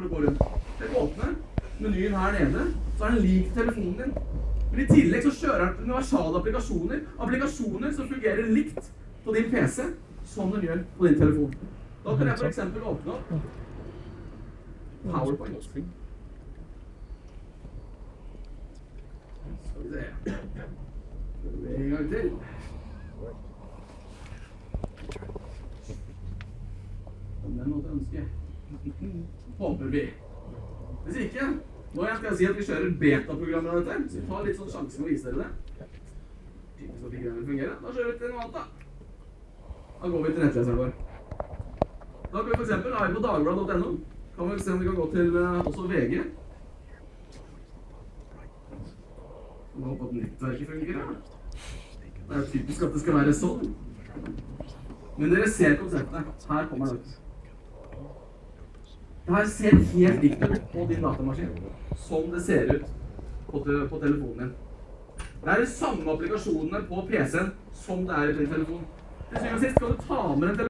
for å gå rundt. Jeg åpner menyen her nede, så er den lik telefonen din. Men i tillegg så kjører den universale applikasjoner. Applikasjoner som fungerer likt på din PC, som den gjør på din telefon. Da kan jeg for eksempel åpne opp PowerPoint. Skal vi se. En gang til. Om den måtte ønske. Håper vi. Hvis ikke, nå skal jeg si at vi kjører beta-programmer av dette, så vi tar litt sånn sjanse med å vise dere det. Typisk at ikke det vil fungere. Da kjører vi til noe annet da. Da går vi til nettleseren vår. Da kan vi for eksempel, er vi på dagblad.no. Kan vi se om vi kan gå til også VG. Nå håper at nettverket fungerer. Det er jo typisk at det skal være sånn. Men dere ser konseptet. Her kommer det. Det her ser helt likt ut på din datamaskin, som det ser ut på telefonen din. Det er de samme applikasjonene på PC-en som det er i din telefon. Til syvende og sist skal du ta med en telefon.